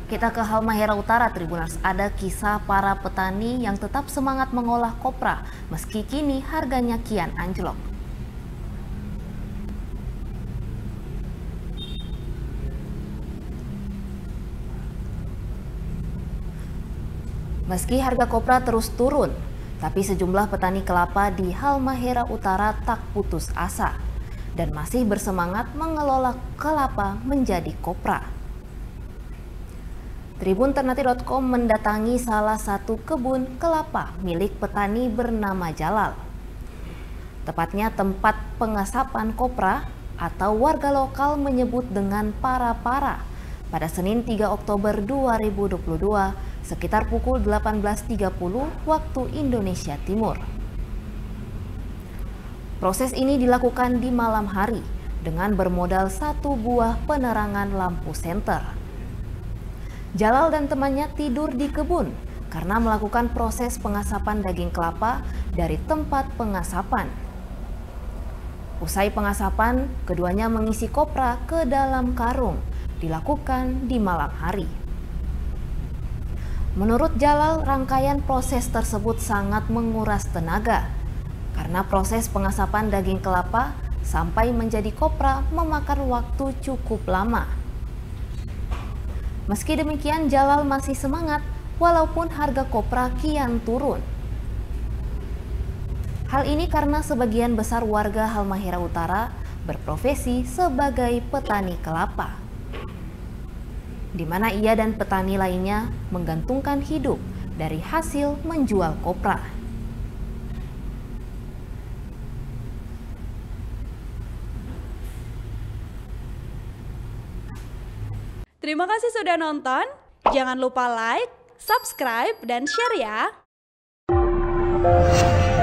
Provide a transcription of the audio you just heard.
Kita ke Halmahera Utara, Tribuners. Ada kisah para petani yang tetap semangat mengolah kopra meski kini harganya kian anjlok. Meski harga kopra terus turun, tapi sejumlah petani kelapa di Halmahera Utara tak putus asa dan masih bersemangat mengelola kelapa menjadi kopra. Tribun Ternate.com mendatangi salah satu kebun kelapa milik petani bernama Jalal. Tepatnya tempat pengasapan kopra atau warga lokal menyebut dengan para-para pada Senin 3 Oktober 2022 sekitar pukul 18.30 waktu Indonesia Timur. Proses ini dilakukan di malam hari dengan bermodal satu buah penerangan lampu senter. Jalal dan temannya tidur di kebun karena melakukan proses pengasapan daging kelapa dari tempat pengasapan. Usai pengasapan, keduanya mengisi kopra ke dalam karung, dilakukan di malam hari. Menurut Jalal, rangkaian proses tersebut sangat menguras tenaga karena proses pengasapan daging kelapa sampai menjadi kopra memakan waktu cukup lama. Meski demikian, Jalal masih semangat walaupun harga kopra kian turun. Hal ini karena sebagian besar warga Halmahera Utara berprofesi sebagai petani kelapa, di mana ia dan petani lainnya menggantungkan hidup dari hasil menjual kopra. Terima kasih sudah nonton. Jangan lupa like, subscribe, dan share ya.